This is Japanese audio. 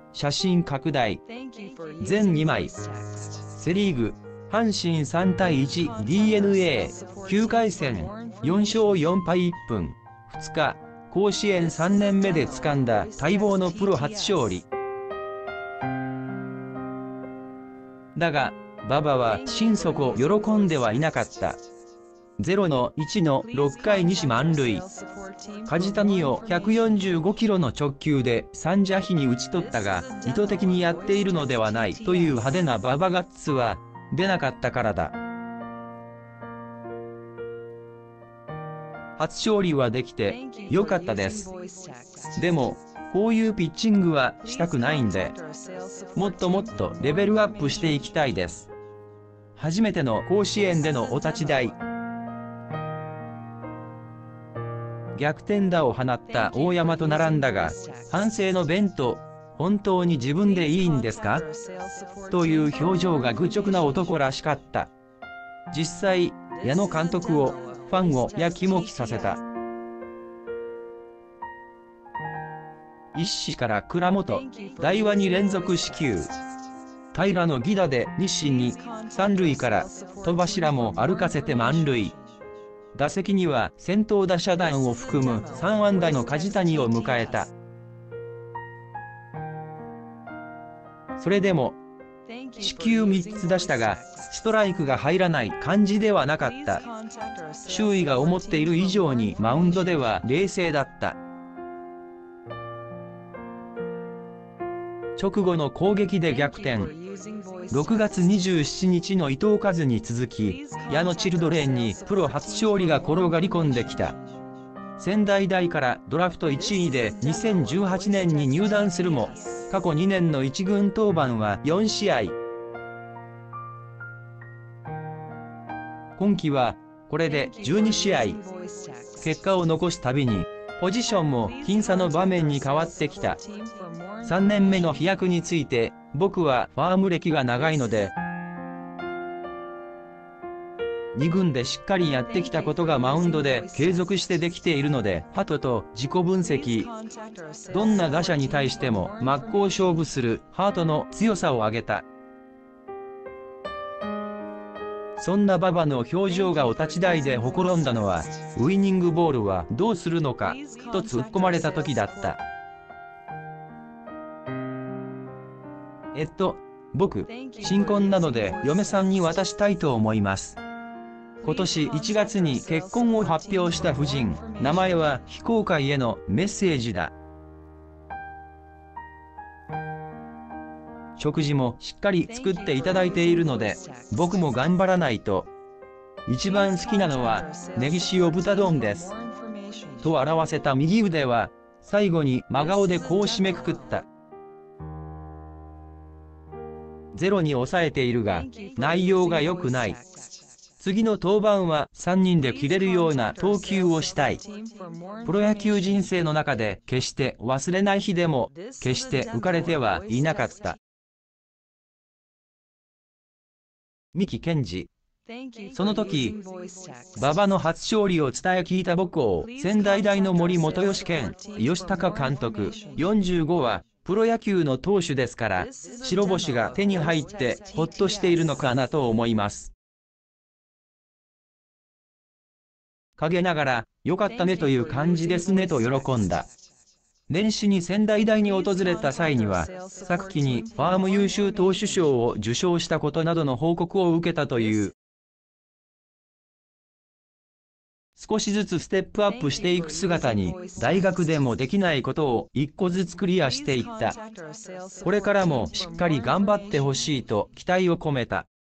写真拡大。全2枚。セリーグ、阪神3対 1、DNA、9 回戦、4勝4敗1分。2日、甲子園3年目で掴んだ待望のプロ初勝利。だが、馬場は心底喜んではいなかった。0-1の6回西満塁。梶谷を145キロの直球で三者飛に打ち取ったが、意図的にやっているのではないという派手な馬場ガッツは出なかったからだ。初勝利はできてよかったです。でも、こういうピッチングはしたくないんで、もっともっとレベルアップしていきたいです。初めての甲子園でのお立ち台。逆転打を放った大山と並んだが、反省の弁と、本当に自分でいいんですかという表情が愚直な男らしかった。実際、矢野監督を、ファンをやきもきさせた。一から倉本、大和に連続四球。平の犠打で日清に、三塁から戸柱も歩かせて満塁。打席には先頭打者団を含む3安打の梶谷を迎えた。それでも、四球3つ出したが、ストライクが入らない感じではなかった。周囲が思っている以上にマウンドでは冷静だった。直後の攻撃で逆転。6月27日の伊藤和に続き、矢野チルドレンにプロ初勝利が転がり込んできた。仙台大からドラフト1位で2018年に入団するも、過去2年の1軍登板は4試合。今季はこれで12試合。結果を残すたびに、ポジションも僅差の場面に変わってきた。3年目の飛躍について、僕はファーム歴が長いので、2軍でしっかりやってきたことがマウンドで継続してできているので、ハトと自己分析。どんな打者に対しても真っ向勝負するハートの強さを挙げた。そんな馬場の表情がお立ち台でほころんだのは、ウイニングボールはどうするのか、と突っ込まれた時だった。僕、新婚なので嫁さんに渡したいと思います。今年1月に結婚を発表した夫人、名前は非公開へのメッセージだ。食事もしっかり作っていただいているので、僕も頑張らないと。一番好きなのは、ネギ塩豚丼です。と表せた右腕は、最後に真顔でこう締めくくった。ゼロに抑えているが、内容が良くない。次の登板は3人で切れるような投球をしたい。プロ野球人生の中で決して忘れない日でも、決して浮かれてはいなかった。三木健二。その時、馬場の初勝利を伝え聞いた母校、仙台大の森元義健、吉高監督、45は、プロ野球の投手ですから、白星が手に入ってほっとしているのかなと思います。陰ながら、よかったねという感じですねと喜んだ。年始に仙台大に訪れた際には、昨季にファーム優秀投手賞を受賞したことなどの報告を受けたという。少しずつステップアップしていく姿に、大学でもできないことを一個ずつクリアしていった。これからもしっかり頑張ってほしいと期待を込めた。